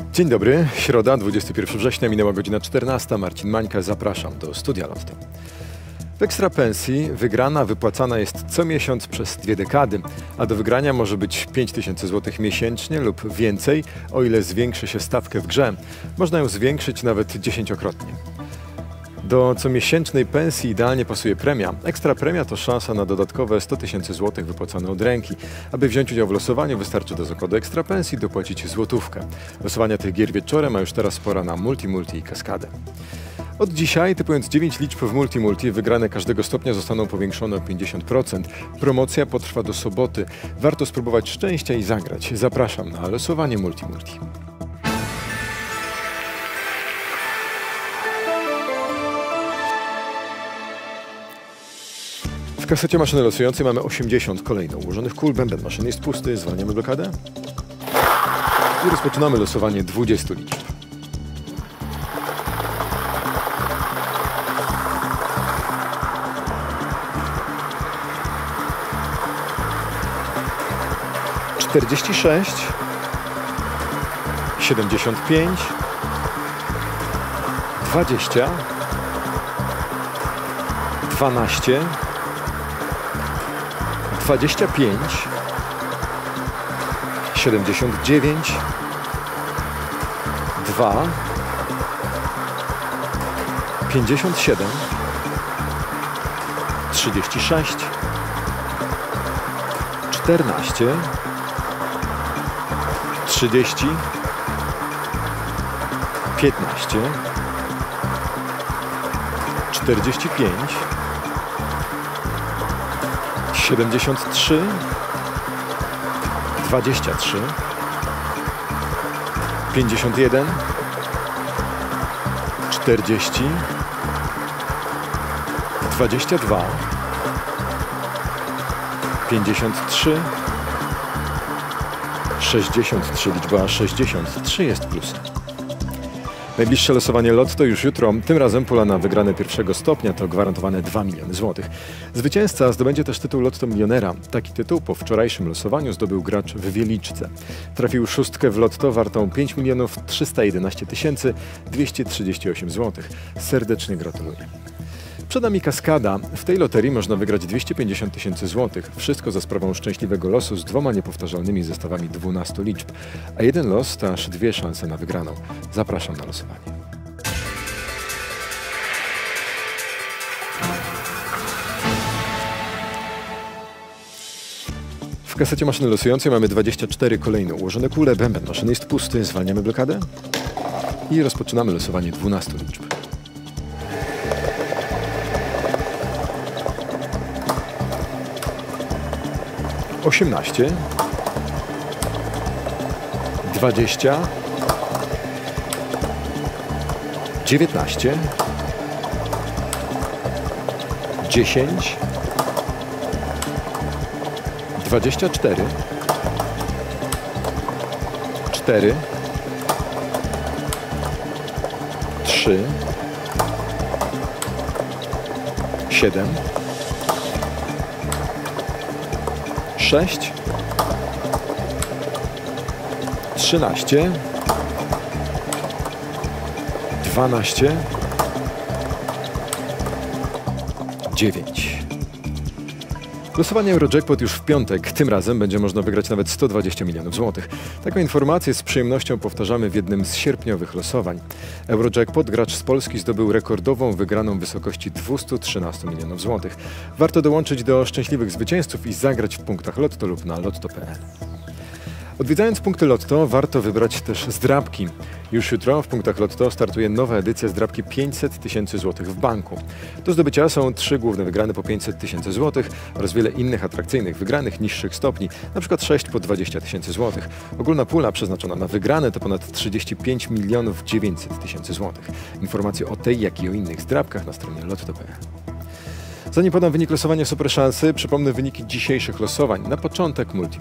Dzień dobry, środa, 21 września, minęła godzina 14. Marcin Mańka, zapraszam do Studia Lotto. W ekstra pensji wygrana wypłacana jest co miesiąc przez 2 dekady, a do wygrania może być 5000 zł miesięcznie lub więcej, o ile zwiększy się stawkę w grze. Można ją zwiększyć nawet 10-krotnie. Do comiesięcznej pensji idealnie pasuje premia. Ekstra premia to szansa na dodatkowe 100 000 zł wypłacone od ręki. Aby wziąć udział w losowaniu, wystarczy do zakładu ekstra pensji dopłacić złotówkę. Losowania tych gier wieczorem, a już teraz pora na multi i kaskadę. Od dzisiaj, typując 9 liczb w multi, wygrane każdego stopnia zostaną powiększone o 50%. Promocja potrwa do soboty. Warto spróbować szczęścia i zagrać. Zapraszam na losowanie multi. W kasecie maszyny losującej mamy 80 kolejno ułożonych kul. Bęben maszyny jest pusty. Zwalniamy blokadę. I rozpoczynamy losowanie 20 liczb. Czterdzieści 75 20 12 25 79 2 57 36 14 30 15 45 73 23 51 40 22 53 63, liczba 63 jest plusem. Najbliższe losowanie Lotto już jutro. Tym razem pula na wygrane pierwszego stopnia to gwarantowane 2 miliony złotych. Zwycięzca zdobędzie też tytuł Lotto Milionera. Taki tytuł po wczorajszym losowaniu zdobył gracz w Wieliczce. Trafił szóstkę w Lotto wartą 5 311 238 zł. Serdecznie gratuluję. Przed nami kaskada. W tej loterii można wygrać 250 000 zł. Wszystko za sprawą szczęśliwego losu z 2 niepowtarzalnymi zestawami 12 liczb. A jeden los to aż 2 szanse na wygraną. Zapraszam na losowanie. W kasecie maszyny losującej mamy 24 kolejno ułożone kule. Bęben maszyny jest pusty. Zwalniamy blokadę i rozpoczynamy losowanie 12 liczb. 18 20 19 10 24 4 3 7 6 13 12 9. Losowanie Eurojackpot już w piątek. Tym razem będzie można wygrać nawet 120 milionów złotych. Taką informację z przyjemnością powtarzamy w jednym z sierpniowych losowań. Eurojackpot gracz z Polski zdobył rekordową wygraną w wysokości 213 milionów złotych. Warto dołączyć do szczęśliwych zwycięzców i zagrać w punktach Lotto lub na lotto.pl. Odwiedzając punkty Lotto warto wybrać też zdrabki. Już jutro w punktach Lotto startuje nowa edycja zdrabki 500 000 złotych w banku. Do zdobycia są 3 główne wygrane po 500 000 złotych oraz wiele innych atrakcyjnych wygranych niższych stopni, np. 6 po 20 000 złotych. Ogólna pula przeznaczona na wygrane to ponad 35 900 000 złotych. Informacje o tej, jak i o innych zdrabkach na stronie lotto.pl. Zanim podam wynik losowania Super Szansy, przypomnę wyniki dzisiejszych losowań. Na początek multi.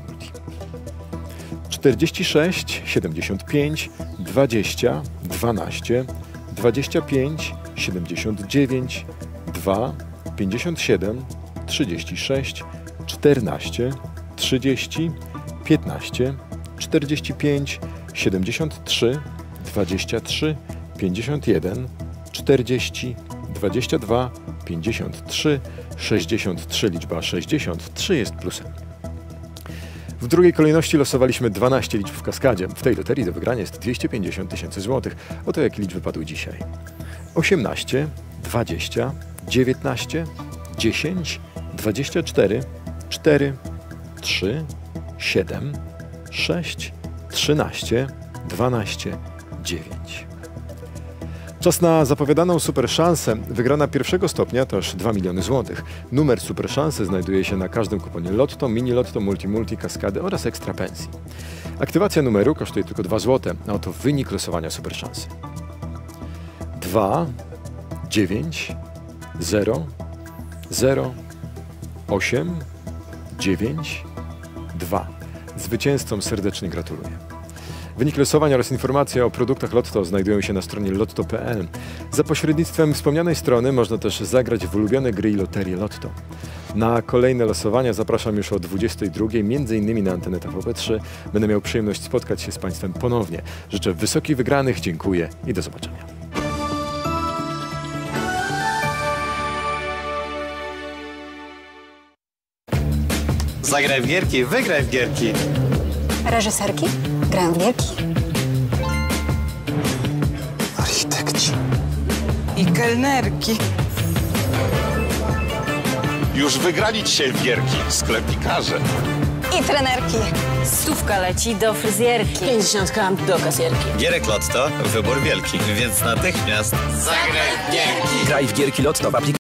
46, 75, 20, 12, 25, 79, 2, 57, 36, 14, 30, 15, 45, 73, 23, 51, 40, 22, 53, 63. Liczba 63 jest plusem. W drugiej kolejności losowaliśmy 12 liczb w kaskadzie. W tej loterii do wygrania jest 250 000 złotych. Oto jakie liczby padły dzisiaj. 18, 20, 19, 10, 24, 4, 3, 7, 6, 13, 12, 9. Czas na zapowiadaną super szansę. Wygrana pierwszego stopnia to aż 2 miliony złotych. Numer super szansy znajduje się na każdym kuponie Lotto, Mini Lotto, Multi, Kaskady oraz Ekstra Pensji. Aktywacja numeru kosztuje tylko 2 zł, a oto wynik losowania super szansy. 2, 9, 0, 0, 8, 9, 2. Zwycięzcom serdecznie gratuluję. Wynik losowania oraz informacje o produktach Lotto znajdują się na stronie lotto.pl. Za pośrednictwem wspomnianej strony można też zagrać w ulubione gry i loterie Lotto. Na kolejne losowania zapraszam już o 22:00, m.in. na antenę TVP3. Będę miał przyjemność spotkać się z Państwem ponownie. Życzę wysokich wygranych, dziękuję i do zobaczenia. Zagraj w gierki, wygraj w gierki. Reżyserki grają w gierki. Architekci. I kelnerki. Już wygrali dzisiaj w gierki. Sklepikarze. I trenerki. 100 leci do fryzjerki. 50 do kasjerki. Gierek Lotto, wybór wielki, więc natychmiast zagraj w gierki. Graj w gierki Lotto w aplikacji.